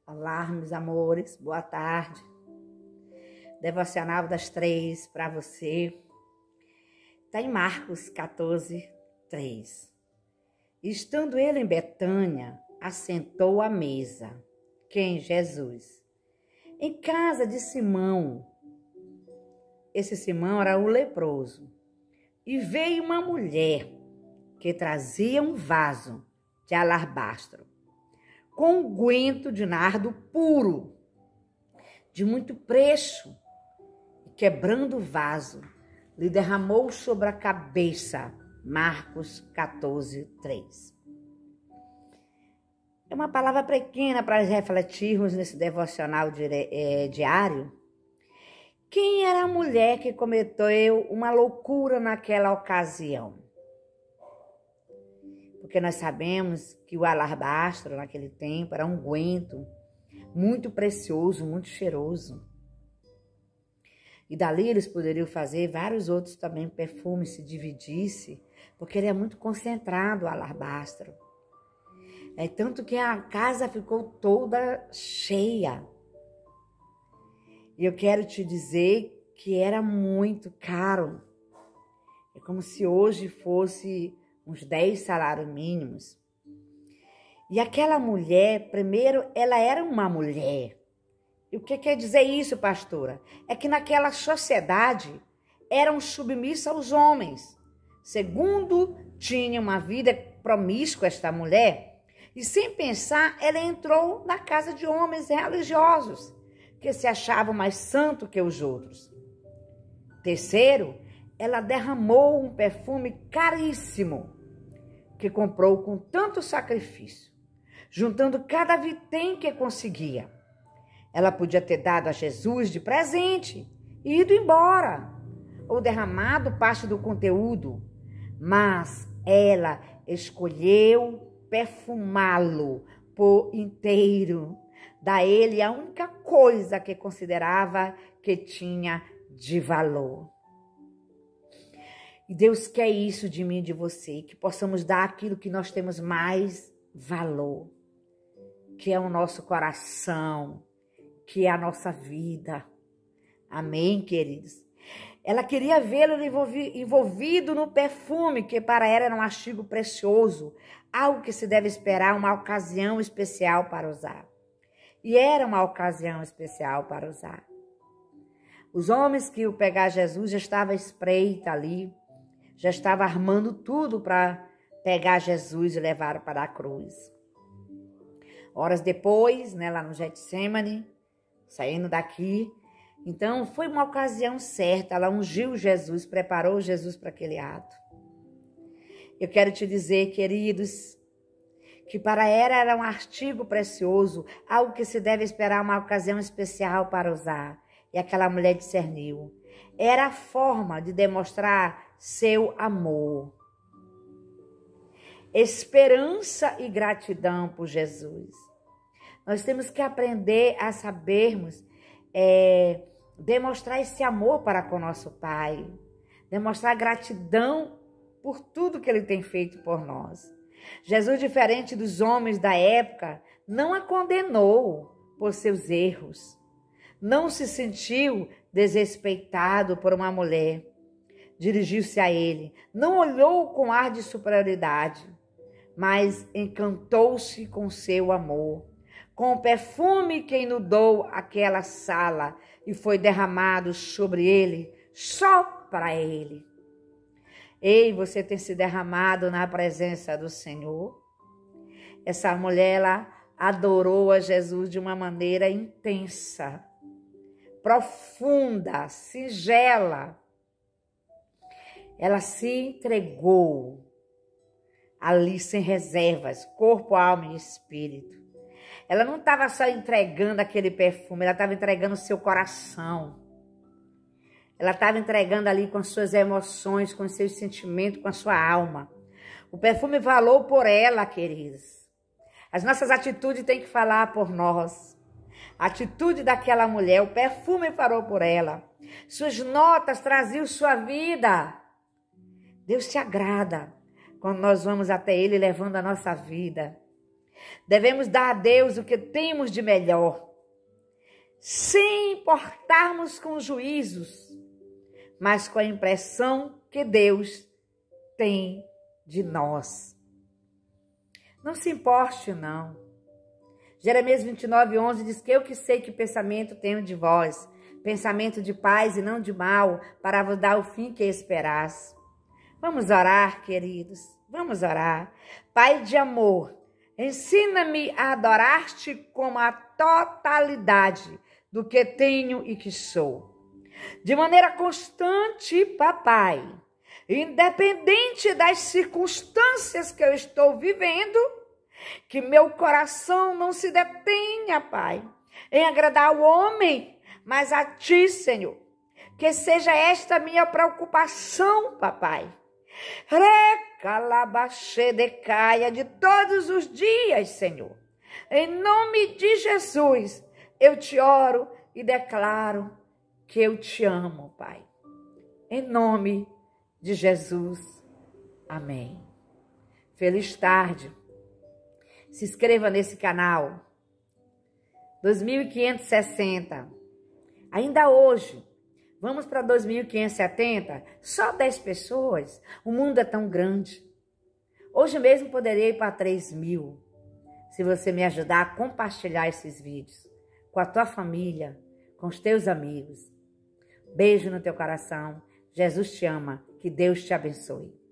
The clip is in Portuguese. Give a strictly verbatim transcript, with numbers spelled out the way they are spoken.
Olá, meus amores, boa tarde. Devocional das três para você. Está em Marcos quatorze, três. Estando ele em Betânia, assentou à mesa. Quem? Jesus. Em casa de Simão. Esse Simão era o leproso. E veio uma mulher que trazia um vaso de alabastro com unguento de nardo puro, de muito preço, e quebrando o vaso, lhe derramou sobre a cabeça. Marcos quatorze, três. É uma palavra pequena para refletirmos nesse devocional diário. Quem era a mulher que cometeu uma loucura naquela ocasião? Porque nós sabemos que o alabastro naquele tempo era um unguento muito precioso, muito cheiroso. E dali eles poderiam fazer vários outros também perfumes, se dividisse, porque ele é muito concentrado, o alabastro. É tanto que a casa ficou toda cheia. E eu quero te dizer que era muito caro. É como se hoje fosse uns dez salários mínimos. E aquela mulher, primeiro, ela era uma mulher. E o que quer dizer isso, pastora? É que naquela sociedade eram submissas aos homens. Segundo, tinha uma vida promíscua esta mulher. E sem pensar, ela entrou na casa de homens religiosos, que se achavam mais santos que os outros. Terceiro, ela derramou um perfume caríssimo, que comprou com tanto sacrifício, juntando cada vitém que conseguia. Ela podia ter dado a Jesus de presente e ido embora, ou derramado parte do conteúdo, mas ela escolheu perfumá-lo por inteiro, dar a ele a única coisa que considerava que tinha de valor. E Deus quer isso de mim e de você, que possamos dar aquilo que nós temos mais valor, que é o nosso coração, que é a nossa vida. Amém, queridos? Ela queria vê-lo envolvido no perfume, que para ela era um artigo precioso, algo que se deve esperar, uma ocasião especial para usar. E era uma ocasião especial para usar. Os homens que iam pegar Jesus já estavam espreita ali, já estavam armando tudo para pegar Jesus e levar para a cruz. Horas depois, né, lá no Getsemane, saindo daqui, então foi uma ocasião certa, ela ungiu Jesus, preparou Jesus para aquele ato. Eu quero te dizer, queridos, que para ela era um artigo precioso, algo que se deve esperar uma ocasião especial para usar. E aquela mulher discerniu. Era a forma de demonstrar seu amor, esperança e gratidão por Jesus. Nós temos que aprender a sabermos é, demonstrar esse amor para com nosso Pai, demonstrar gratidão por tudo que Ele tem feito por nós. Jesus, diferente dos homens da época, não a condenou por seus erros. Não se sentiu desrespeitado por uma mulher. Dirigiu-se a ele. Não olhou com ar de superioridade, mas encantou-se com seu amor, com o perfume que inundou aquela sala e foi derramado sobre ele, só para ele. Ei, você tem se derramado na presença do Senhor? Essa mulher, ela adorou a Jesus de uma maneira intensa, profunda, singela. Ela se entregou ali sem reservas, corpo, alma e espírito. Ela não estava só entregando aquele perfume, ela estava entregando o seu coração. Ela estava entregando ali com as suas emoções, com os seus sentimentos, com a sua alma. O perfume falou por ela, queridos. As nossas atitudes têm que falar por nós. A atitude daquela mulher, o perfume falou por ela. Suas notas traziam sua vida. Deus se agrada quando nós vamos até Ele levando a nossa vida. Devemos dar a Deus o que temos de melhor, sem importarmos com juízos, mas com a impressão que Deus tem de nós. Não se importe, não. Jeremias vinte e nove, onze diz que eu que sei que pensamento tenho de vós, pensamento de paz e não de mal, para vos dar o fim que esperais. Vamos orar, queridos, vamos orar. Pai de amor, ensina-me a adorar-te como a totalidade do que tenho e que sou. De maneira constante, papai, independente das circunstâncias que eu estou vivendo, que meu coração não se detenha, Pai, em agradar o homem, mas a Ti, Senhor. Que seja esta minha preocupação, papai. Recalabaxedecaia de todos os dias, Senhor. Em nome de Jesus, eu te oro e declaro que eu te amo, Pai. Em nome de Jesus. Amém. Feliz tarde. Se inscreva nesse canal. dois mil quinhentos e sessenta. Ainda hoje, vamos para dois mil quinhentos e setenta? Só dez pessoas? O mundo é tão grande. Hoje mesmo poderia ir para três mil. Se você me ajudar a compartilhar esses vídeos com a tua família, com os teus amigos. Beijo no teu coração. Jesus te ama. Que Deus te abençoe.